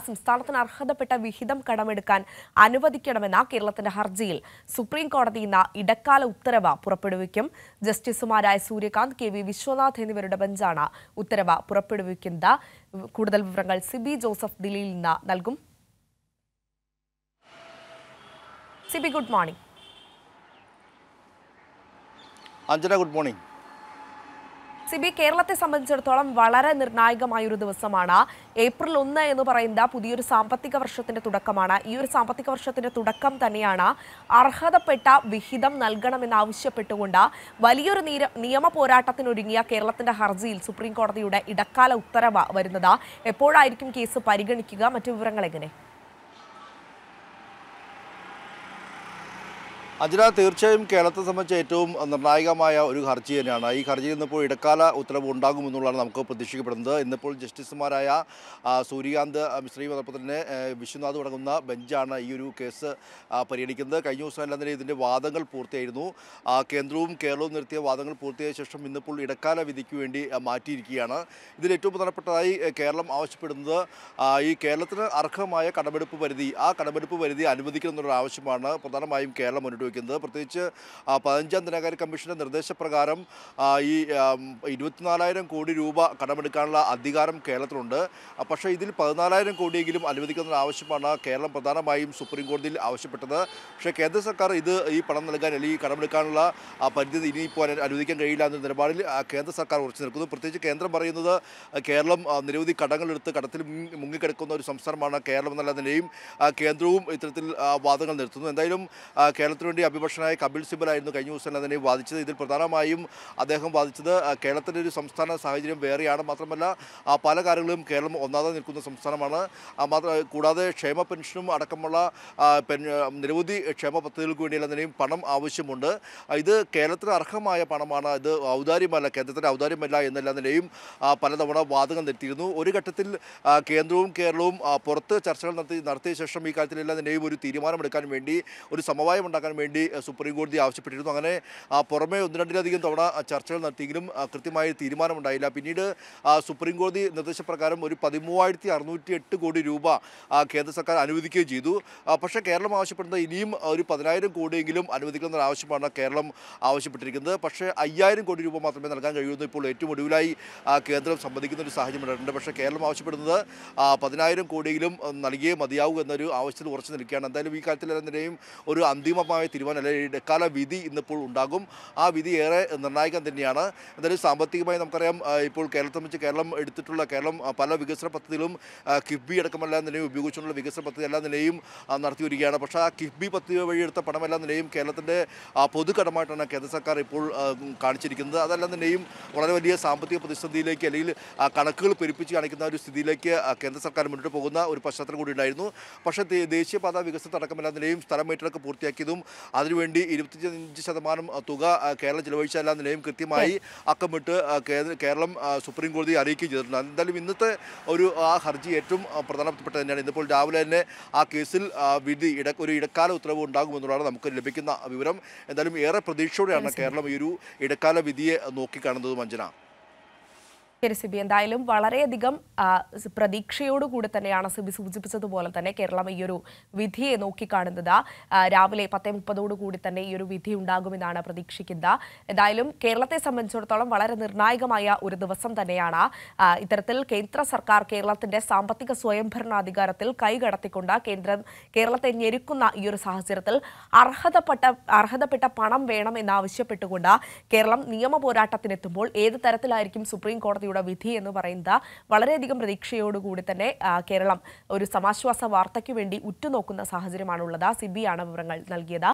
സംസ്ഥാനത്തിന് അർഹതപ്പെട്ട വിഹിതം കടമെടുക്കാൻ അനുവദിക്കണമെന്ന കേരളത്തിന്റെ ഹർജിയിൽ സുപ്രീം കോടതി ഇന്ന് ഇടക്കാല ഉത്തരവ് പുറപ്പെടുവിക്കും. ജസ്റ്റിസുമാരായ സൂര്യകാന്ത്, കെ വി വിശ്വനാഥ് എന്നിവരുടെ ബെഞ്ചാണ് ഉത്തരവ് പുറപ്പെടുവിക്കുന്നത്. കൂടുതൽ വിവരങ്ങൾ സിബി ജോസഫ് ദില്ലിയിൽ നിന്ന് നൽകും. Sibi, good morning. Anjana, good morning. Sibi, കേരളത്തെ സംബന്ധിച്ചിടത്തോളം വളരെ നിർണായകമായ ഒരു ദിവസമാണ്. ഏപ്രിൽ 1 എന്ന് പറയുന്നത് പുതിയൊരു സാമ്പത്തിക വർഷത്തിന്റെ തുടക്കമാണ്. ഈ ഒരു സാമ്പത്തിക വർഷത്തിന്റെ തുടക്കം തന്നെയാണ് അർഹതപ്പെട്ട വിഹിതം നൽകണമെന്നാവശ്യപ്പെട്ടുകൊണ്ട് വലിയൊരു നിയമ പോരാട്ടത്തിനൊരുങ്ങിയ കേരളത്തിന്റെ ഹർജിയിൽ സുപ്രീം കോടതിയുടെ ഇടക്കാല ഉത്തരവ് വരുന്നത്. എപ്പോഴായിരിക്കും കേസ് പരിഗണിക്കുക? മറ്റു വിവരങ്ങൾ എങ്ങനെ? അഞ്ജന, തീർച്ചയായും കേരളത്തെ സംബന്ധിച്ച് ഏറ്റവും നിർണായകമായ ഒരു ഹർജി തന്നെയാണ്. ഈ ഹർജിയിൽ നിന്നിപ്പോൾ ഇടക്കാല ഉത്തരവ് ഉണ്ടാകുമെന്നുള്ളതാണ് നമുക്ക് പ്രതീക്ഷിക്കപ്പെടുന്നത്. ഇന്നിപ്പോൾ ജസ്റ്റിസുമാരായ സൂര്യകാന്ത്, അതോടൊപ്പം തന്നെ വിശ്വനാഥ് അടങ്ങുന്ന ബെഞ്ചാണ് ഈ ഒരു കേസ് പരിഗണിക്കുന്നത്. കഴിഞ്ഞ ദിവസം എല്ലാം തന്നെ ഇതിൻ്റെ വാദങ്ങൾ പൂർത്തിയായിരുന്നു. കേന്ദ്രവും കേരളവും നിർത്തിയ വാദങ്ങൾ പൂർത്തിയായ ശേഷം ഇന്നിപ്പോൾ ഇടക്കാല വിധിക്ക് വേണ്ടി മാറ്റിയിരിക്കുകയാണ്. ഇതിൽ ഏറ്റവും പ്രധാനപ്പെട്ടതായി കേരളം ആവശ്യപ്പെടുന്നത് ഈ കേരളത്തിന് അർഹമായ കടമെടുപ്പ് പരിധി, ആ കടമെടുപ്പ് പരിധി അനുവദിക്കണമെന്നുള്ള ആവശ്യമാണ് പ്രധാനമായും കേരളം മുന്നോട്ട് വയ്ക്കുന്നത്. പ്രത്യേകിച്ച് 15ാം ധനകാര്യ കമ്മീഷന്റെ നിർദ്ദേശപ്രകാരം ഈ 24,000 കോടി രൂപ കടമെടുക്കാനുള്ള അധികാരം കേരളത്തിലുണ്ട്. പക്ഷേ ഇതിൽ 14,000 കോടിയെങ്കിലും അനുവദിക്കുന്ന ആവശ്യമാണ് കേരളം പ്രധാനമായും സുപ്രീം കോടതിയിൽ ആവശ്യപ്പെട്ടത്. പക്ഷേ കേന്ദ്ര സർക്കാർ ഈ പണം നൽകാൻ അല്ലെങ്കിൽ ഈ കടമെടുക്കാനുള്ള പരിധി ഇനിയിപ്പോൾ അനുവദിക്കാൻ കഴിയില്ല എന്ന നിലപാടിൽ കേന്ദ്ര സർക്കാർ ഉറച്ചു നിൽക്കുന്നു. പ്രത്യേകിച്ച് കേന്ദ്രം പറയുന്നത് കേരളം നിരവധി കടങ്ങളെടുത്ത് കടത്തിൽ മുങ്ങിക്കിടക്കുന്ന ഒരു സംസ്ഥാനമാണ് കേരളം എന്നുള്ള നിലയും കേന്ദ്രവും ഇത്തരത്തിൽ വാദങ്ങൾ നിർത്തുന്നു. എന്തായാലും കേരളത്തിന് വേണ്ടി അഭിഭാഷകനായ കപിൽ സിബലായിരുന്നു കഴിഞ്ഞ ദിവസം അതിനെ വാദിച്ചത്. ഇതിൽ പ്രധാനമായും അദ്ദേഹം വാദിച്ചത് കേരളത്തിൻ്റെ ഒരു സംസ്ഥാന സാഹചര്യം വേറെയാണ്. മാത്രമല്ല പല കാര്യങ്ങളും കേരളം ഒന്നാമത് നിൽക്കുന്ന സംസ്ഥാനമാണ്. കൂടാതെ ക്ഷേമ പെൻഷനും അടക്കമുള്ള നിരവധി ക്ഷേമ പദ്ധതികൾക്ക് വേണ്ടിയുള്ള നിലയും പണം ആവശ്യമുണ്ട്. ഇത് കേരളത്തിന് അർഹമായ പണമാണ്, ഇത് ഔദാര്യമല്ല, കേന്ദ്രത്തിൻ്റെ ഔദാര്യമല്ല എന്നെല്ലാം നിലയും പലതവണ വാദങ്ങൾ നിർത്തിയിരുന്നു. ഒരു ഘട്ടത്തിൽ കേന്ദ്രവും കേരളവും പുറത്ത് ചർച്ചകൾ നടത്തിയ ശേഷം ഈ കാര്യത്തിലെല്ലാം നിലയും ഒരു തീരുമാനമെടുക്കാൻ വേണ്ടി, ഒരു സമവായം ഉണ്ടാക്കാൻ വേണ്ടി സുപ്രീം കോടതി ആവശ്യപ്പെട്ടിരുന്നു. അങ്ങനെ പുറമെ 1-2 തവണ ചർച്ചകൾ നടത്തിയെങ്കിലും കൃത്യമായ തീരുമാനമുണ്ടായില്ല. പിന്നീട് സുപ്രീം കോടതി നിർദ്ദേശപ്രകാരം ഒരു 13,608 കോടി രൂപ കേന്ദ്ര സർക്കാർ അനുവദിക്കുകയും ചെയ്തു. പക്ഷേ കേരളം ആവശ്യപ്പെടുന്നത് ഇനിയും ഒരു 10,000 കോടിയെങ്കിലും അനുവദിക്കുന്ന ആവശ്യമാണ് കേരളം ആവശ്യപ്പെട്ടിരിക്കുന്നത്. പക്ഷേ 5,000 കോടി രൂപ മാത്രമേ നൽകാൻ കഴിയുമെന്ന് ഇപ്പോൾ ഏറ്റവും ഒടുവിലായി കേന്ദ്രം സമ്മതിക്കുന്ന ഒരു സാഹചര്യം ഉണ്ടായിട്ടുണ്ട്. പക്ഷേ കേരളം ആവശ്യപ്പെടുന്നത് 10,000 കോടിയെങ്കിലും നൽകിയേ മതിയാവൂ എന്നൊരു ആവശ്യത്തിൽ ഉറച്ചു നിൽക്കുകയാണ്. എന്തായാലും ഈ കാര്യത്തിലെല്ലാം നിലയും ഒരു അന്തിമമായ തീരുമാനം അല്ലെങ്കിൽ ഇടക്കാല വിധി ഇന്നിപ്പോൾ ഉണ്ടാകും. ആ വിധി ഏറെ നിർണായകം തന്നെയാണ്. എന്തായാലും സാമ്പത്തികമായി നമുക്കറിയാം, ഇപ്പോൾ കേരളത്തെ സംബന്ധിച്ച് കേരളം പല വികസന പദ്ധതികളും കിഫ്ബി അടക്കമെല്ലാം നിലയും ഉപയോഗിച്ചുകൊണ്ടുള്ള വികസന പദ്ധതി എല്ലാ നിലയും നടത്തി വരികയാണ്. പക്ഷേ ആ കിഫ്ബി പദ്ധതി വഴി എടുത്ത പണമെല്ലാം നിലയും കേരളത്തിൻ്റെ പൊതുകടമായിട്ടാണ് കേന്ദ്ര സർക്കാർ ഇപ്പോൾ കാണിച്ചിരിക്കുന്നത്. അതെല്ലാം നിലയും വളരെ വലിയ സാമ്പത്തിക പ്രതിസന്ധിയിലേക്ക് അല്ലെങ്കിൽ കണക്കുകൾ പെരുപ്പിച്ച് കാണിക്കുന്ന ഒരു സ്ഥിതിയിലേക്ക് കേന്ദ്ര സർക്കാർ മുന്നോട്ട് പോകുന്ന ഒരു പശ്ചാത്തലം കൂടി ഉണ്ടായിരുന്നു. പക്ഷേ ദേശീയപാത വികസനത്തടക്കമെല്ലാം നിലയും സ്ഥലം ഏറ്റെടുക്ക് പൂർത്തിയാക്കിയതും അതിനുവേണ്ടി 25% തുക കേരളം ചിലവഴിച്ച എല്ലാ നിലയും കൃത്യമായി അക്കമിട്ട് കേരളം സുപ്രീം കോടതിയെ അറിയിക്കുകയും ചെയ്തിട്ടുണ്ട്. എന്തായാലും ഇന്നത്തെ ആ ഹർജി ഏറ്റവും പ്രധാനപ്പെട്ട തന്നെയാണ്. ഇന്നിപ്പോൾ രാവിലെ തന്നെ ആ കേസിൽ വിധി ഒരു ഇടക്കാല ഉത്തരവ് ഉണ്ടാകുമെന്നുള്ളതാണ് നമുക്ക് ലഭിക്കുന്ന വിവരം. എന്തായാലും ഏറെ പ്രതീക്ഷയോടെയാണ് കേരളം ഈ ഒരു ഇടക്കാല വിധിയെ നോക്കിക്കാണുന്നത്. മഞ്ജന, സിബി, എന്തായാലും വളരെയധികം പ്രതീക്ഷയോടുകൂടി തന്നെയാണ് സിബി സൂചിപ്പിച്ചതുപോലെ തന്നെ കേരളം ഈ ഒരു വിധിയെ നോക്കിക്കാണുന്നത്. രാവിലെ 10:30 തന്നെ ഈ ഒരു വിധി ഉണ്ടാകുമെന്നാണ് പ്രതീക്ഷിക്കുന്നത്. എന്തായാലും കേരളത്തെ സംബന്ധിച്ചിടത്തോളം വളരെ നിർണായകമായ ഒരു ദിവസം തന്നെയാണ്. ഇത്തരത്തിൽ കേന്ദ്ര സർക്കാർ കേരളത്തിന്റെ സാമ്പത്തിക സ്വയംഭരണാധികാരത്തിൽ കൈകടത്തിക്കൊണ്ട് കേരളത്തെ ഞെരുക്കുന്ന ഈ ഒരു സാഹചര്യത്തിൽ അർഹതപ്പെട്ട പണം വേണം എന്നാവശ്യപ്പെട്ടുകൊണ്ട് കേരളം നിയമ പോരാട്ടത്തിനെത്തുമ്പോൾ ഏത് തരത്തിലായിരിക്കും സുപ്രീം കോടതിയുടെ വിധി എന്ന് പറയുന്നത് വളരെയധികം പ്രതീക്ഷയോടുകൂടി തന്നെ കേരളം ഒരു സമാശ്വാസ വാർത്തയ്ക്ക് വേണ്ടി ഉറ്റുനോക്കുന്ന സാഹചര്യമാണുള്ളത്. സിബിയാണ് വിവരങ്ങൾ നൽകിയത്.